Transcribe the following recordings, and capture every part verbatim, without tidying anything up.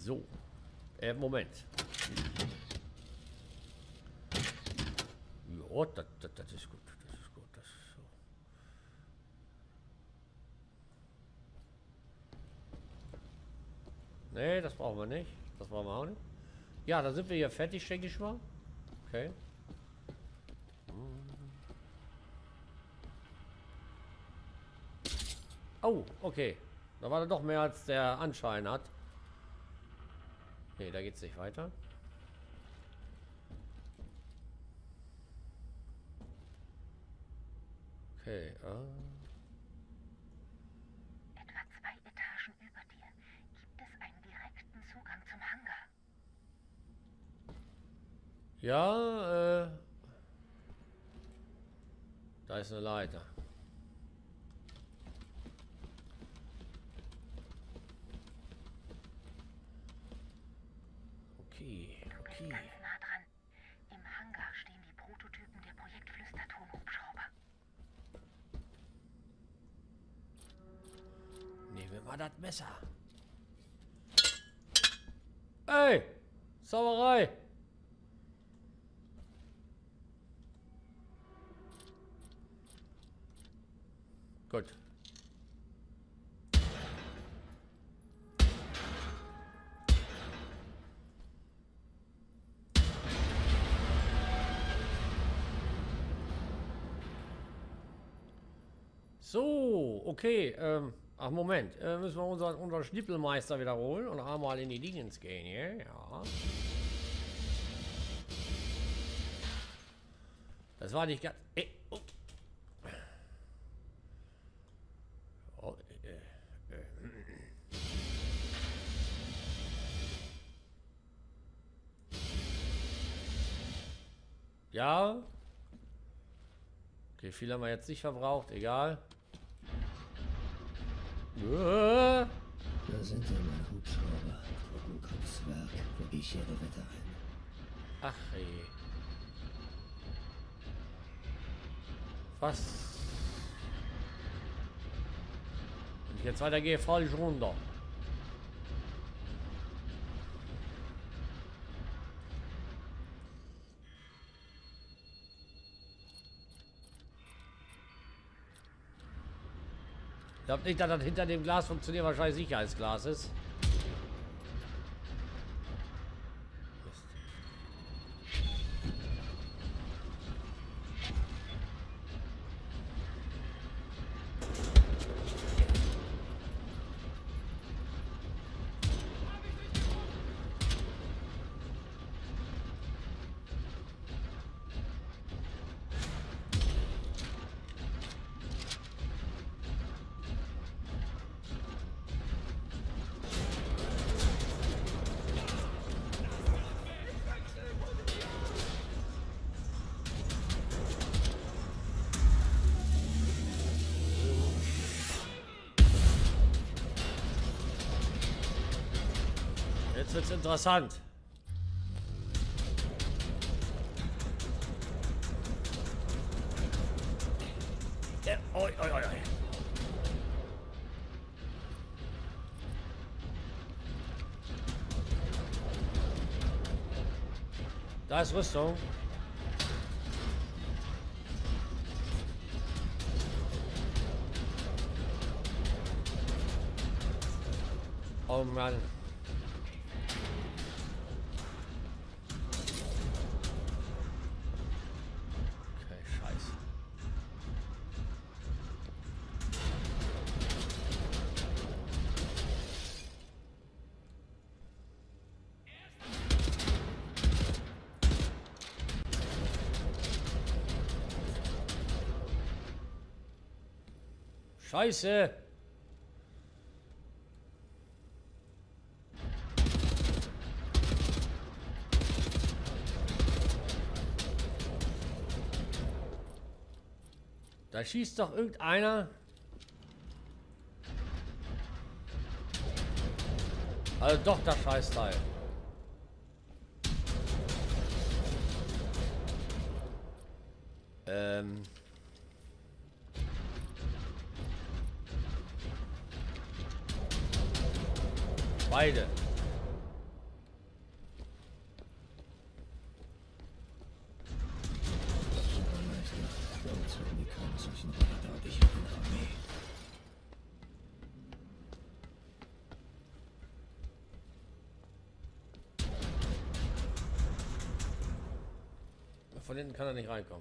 So. Äh, Moment. Ja, das, das, das ist gut. Das ist gut. Das ist so. Nee, das brauchen wir nicht. Das brauchen wir auch nicht. Ja, da sind wir hier fertig, denke ich mal. Okay. Oh, okay. Da war er doch mehr als der Anschein hat. Nee, da geht's nicht weiter. Okay. Äh. Etwa zwei Etagen über dir gibt es einen direkten Zugang zum Hangar. Ja, äh. Da ist eine Leiter. Okay, Du bist okay. ganz nah dran. Im Hangar stehen die Prototypen der Projekt Flüsterton-Hubschrauber. Nehmen wir mal das Messer. Ey! Sauerei! Gut. So, okay. Ähm, ach, Moment. Äh, müssen wir unseren, unseren Schnippelmeister wiederholen und einmal in die Dingens gehen hier. Ja. Das war nicht ganz. Äh, oh. Oh, äh, äh. Ja. Okay, viel haben wir jetzt nicht verbraucht. Egal. Da sind ja meine Hubschrauber. Trockenkopfswerk, wo ich jede Wette ein. Ach ey. Was? Wenn ich jetzt weitergehe, falle ich runter. Ich glaube nicht, dass das hinter dem Glas funktioniert, wahrscheinlich Sicherheitsglas ist. Mist. Jetzt wird's interessant. Ja, oi, oi, oi, oi. Da ist Rüstung. Oh Mann. Okay, scheiße. Scheiße. Da schießt doch irgendeiner. Also doch das Scheißteil. Ähm. Beide. von hinten kann er nicht reinkommen.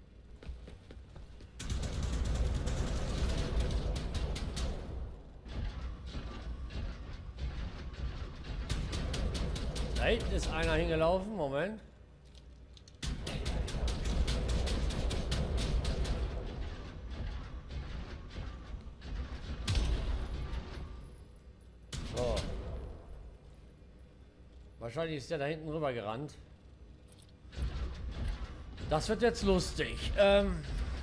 Da hinten ist einer hingelaufen. Moment. So. Wahrscheinlich ist der da hinten rüber gerannt. Das wird jetzt lustig. Ähm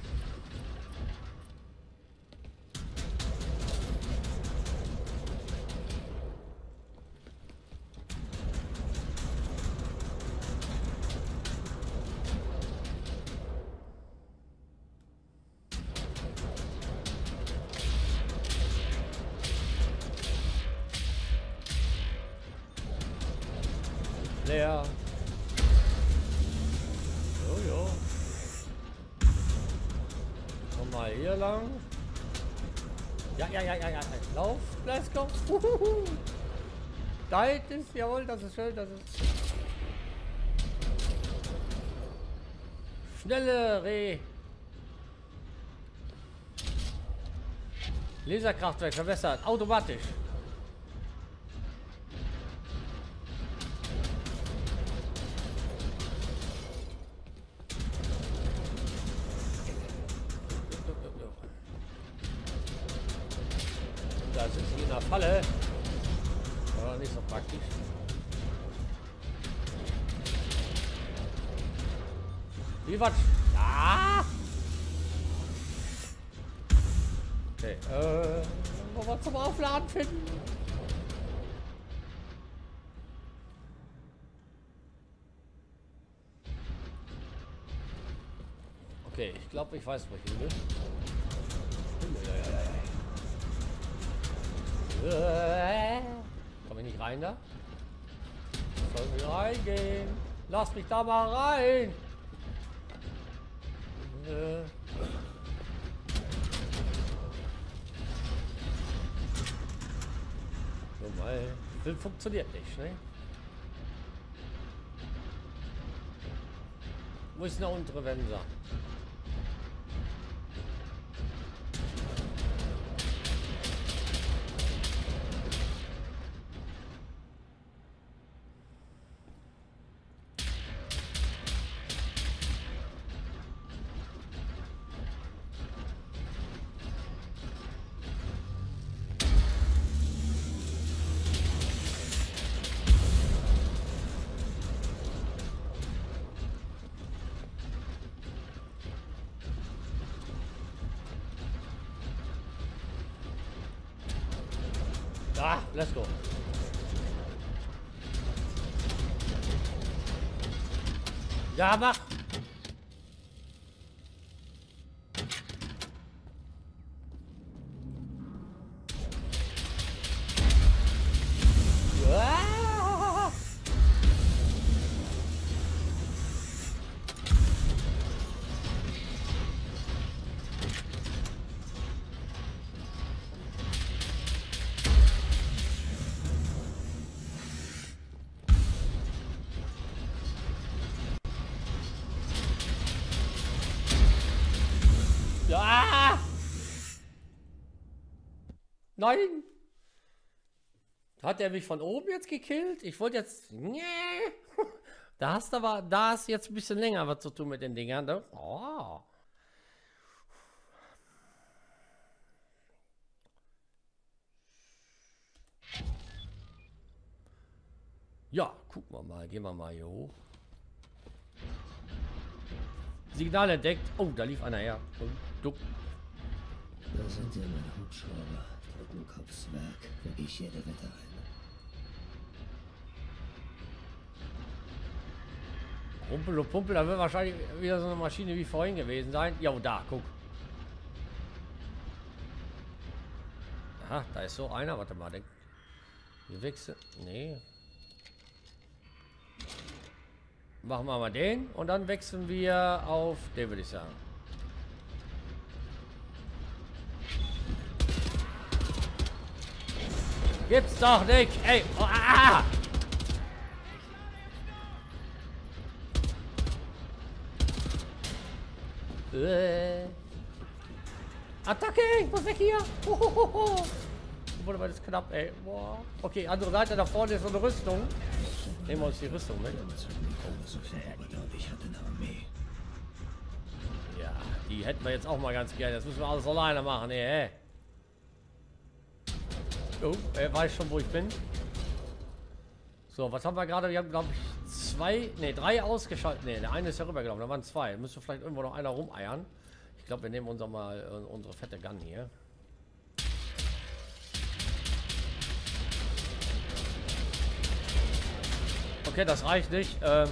Leer. Jo, jo. Komm mal hier lang. Ja, ja, ja, ja, ja. Lauf, let's go. Uhuhu. Da hinten ist, jawohl, das ist schön, das ist. Schnelle Reh. Laserkraftwerk verbessert, automatisch. Da sind sie in der Falle. Aber nicht so praktisch. Wie was? Ah! Okay, äh, wollen wir zum Aufladen finden? Okay, ich glaube, ich weiß, wo ich hin will. Komm ich nicht rein da? Soll ich reingehen? Lass mich da mal rein! Äh. So mal. Das funktioniert nicht, ne? Wo ist der untere Wenser? Ah, let's go. Ja, mach. Ah. Ja! Nein! Hat er mich von oben jetzt gekillt? Ich wollte jetzt... Nee. Da hast du aber... Da ist jetzt ein bisschen länger was zu tun mit den Dingern. Ne? Oh. Ja, gucken wir mal. Gehen wir mal hier hoch. Signal entdeckt. Oh, da lief einer her. Oh, duck. Da sind ja meine Hubschrauber. Trockenkopfswerk. Für ich jede Wette ein. Rumpel und Pumpel, da wird wahrscheinlich wieder so eine Maschine wie vorhin gewesen sein. Jo, da, guck. Aha, da ist so einer. Warte mal, denk. Wir wechseln. Nee. Machen wir mal den und dann wechseln wir auf den, würde ich sagen. Gibt's doch nicht. Ey. Oh, ah. Äh. Attacke! Ich muss weg hier! Hohoho. Wurde mal das knapp, ey. Boah. Okay, andere Seite, da vorne ist so eine Rüstung. Nehmen wir uns die Rüstung mit. Ich hatte eine Armee. Ja, die hätten wir jetzt auch mal ganz gerne. Das müssen wir alles alleine machen, ey. Oh, er weiß schon, wo ich bin. So, was haben wir gerade? Wir haben, glaube ich, zwei, ne, drei ausgeschaltet. Ne, der eine ist ja rübergelaufen. Da waren zwei. Da müsste vielleicht irgendwo noch einer rumeiern. Ich glaube, wir nehmen unser mal äh, unsere fette Gun hier. Okay, das reicht nicht. Ähm,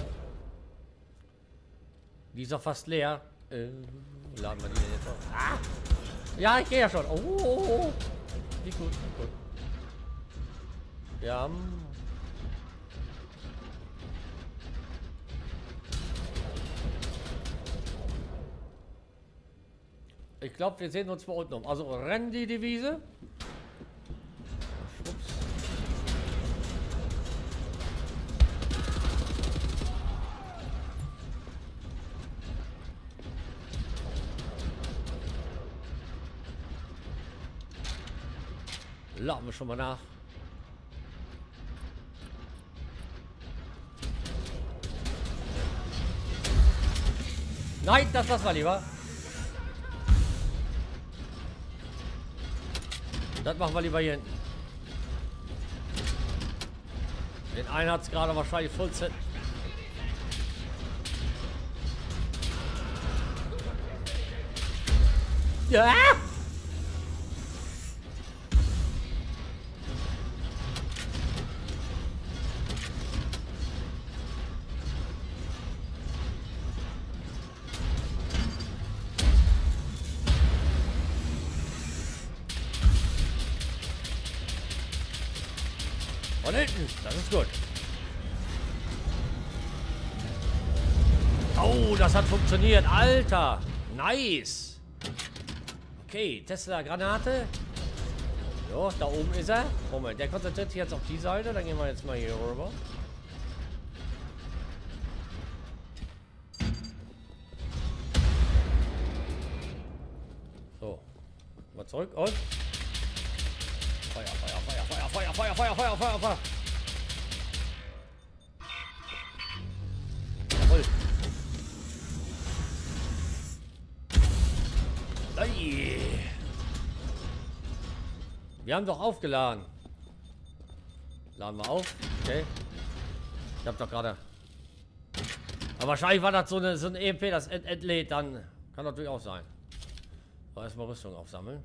die ist doch fast leer. Äh, laden wir die denn jetzt auf? Ah! Ja, ich gehe ja schon. Oh, oh, oh. Wie gut, wie gut. Wir haben... Ich glaube, wir sehen uns mal unten um. Also rennen die Devise. Schwupps. Laden wir schon mal nach. Nein, das lassen wir lieber. Das machen wir lieber hier hinten. Den einen hat es gerade wahrscheinlich voll set. Ja! Von hinten, das ist gut. Oh, das hat funktioniert, Alter. Nice. Okay, Tesla-Granate. So, da oben ist er. Moment, der konzentriert sich jetzt auf die Seite. Dann gehen wir jetzt mal hier rüber. So, mal zurück und... Feuer, Feuer, Feuer, Feuer, Feuer, Feuer, Feuer, Feuer, Feuer, Feuer. Jawohl. Ei. Wir haben doch aufgeladen. Laden wir auf. Okay. Ich habe doch gerade... Aber wahrscheinlich war das so eine, so ein E M P, das ent entlädt. Dann kann natürlich auch sein. Aber erstmal Rüstung aufsammeln.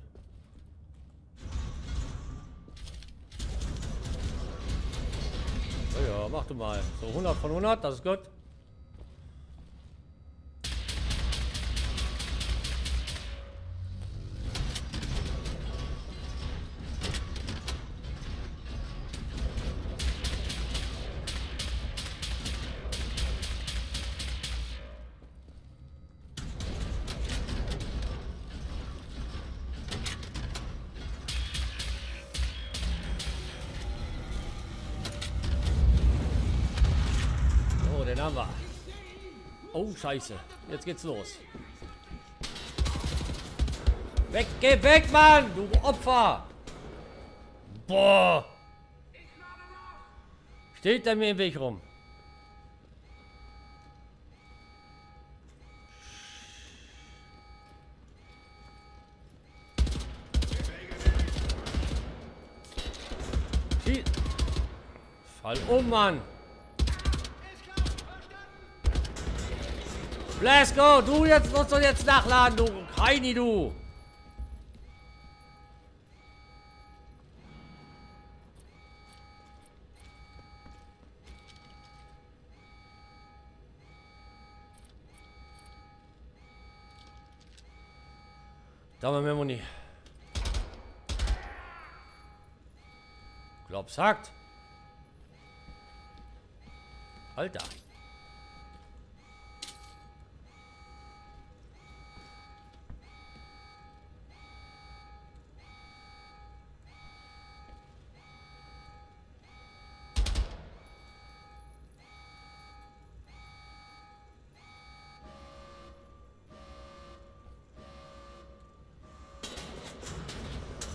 Ja, mach du mal. So hundert von hundert, das ist gut. Haben wir. Oh, scheiße. Jetzt geht's los. Weg, geh weg, Mann! Du Opfer! Boah! Steht er mir im Weg rum? Schie Fall um, Mann! Let's go! Du jetzt musst du jetzt nachladen, du Heini, du! Da haben wir mehr Muni. Glaub's hackt. Alter.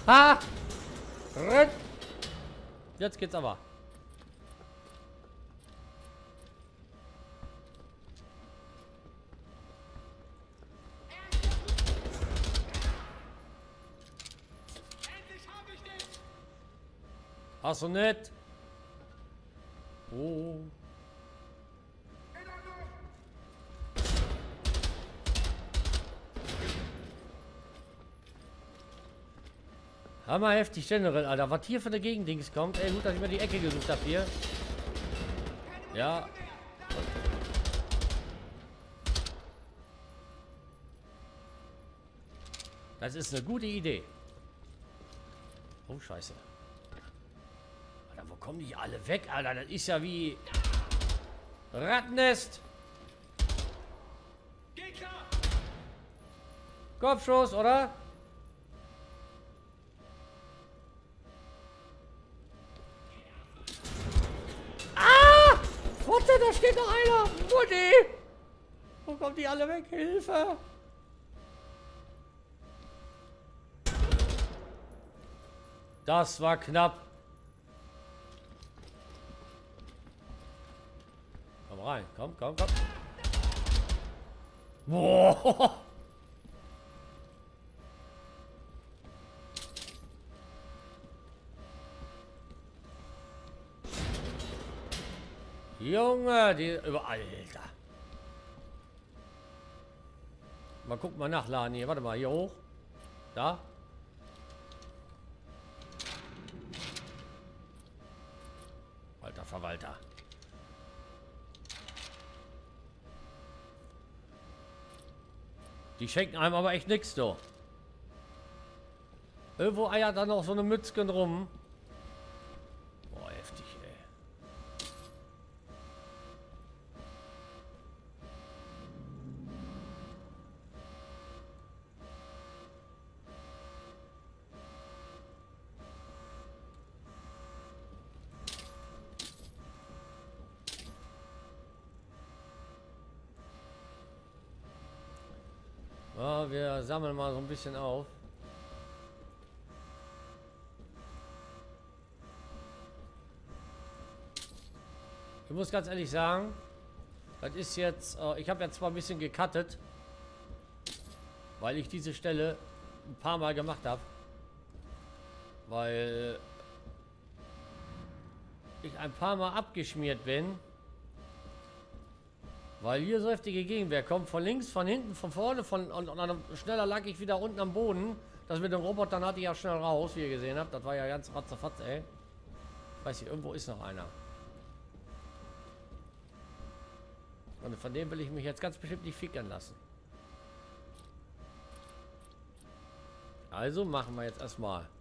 Ha! Renn! Jetzt geht's aber. Ach so nett. Oh. Hammer heftig General, Alter. Was hier für eine Gegendings kommt. Ey, gut, dass ich mir die Ecke gesucht habe hier. Ja. Das ist eine gute Idee. Oh, scheiße. Alter, wo kommen die alle weg, Alter? Das ist ja wie Rattennest. Kopfschuss, oder? Ah! Warte, da steht noch einer. Mutti! Wo kommen die alle weg? Hilfe! Das war knapp. Komm rein. Komm, komm, komm. Boah! Junge, die über Alter. Mal gucken, mal nachladen hier. Warte mal, hier hoch. Da. Alter Verwalter. Die schenken einem aber echt nichts, du. Irgendwo eiert da noch so eine Mützchen rum. Boah, heftig, ey. Ja, wir sammeln mal so ein bisschen auf. Ich muss ganz ehrlich sagen, das ist jetzt, äh, ich habe jetzt zwar ein bisschen gecuttet, weil ich diese Stelle ein paar Mal gemacht habe, weil ich ein paar Mal abgeschmiert bin. Weil hier so heftige Gegenwehr kommt. Von links, von hinten, von vorne, von und, und dann schneller lag ich wieder unten am Boden. Das mit dem Robotern hatte ich ja schnell raus, wie ihr gesehen habt. Das war ja ganz ratzefatz, ey. Ich weiß nicht, irgendwo ist noch einer. Und von dem will ich mich jetzt ganz bestimmt nicht fickern lassen. Also machen wir jetzt erstmal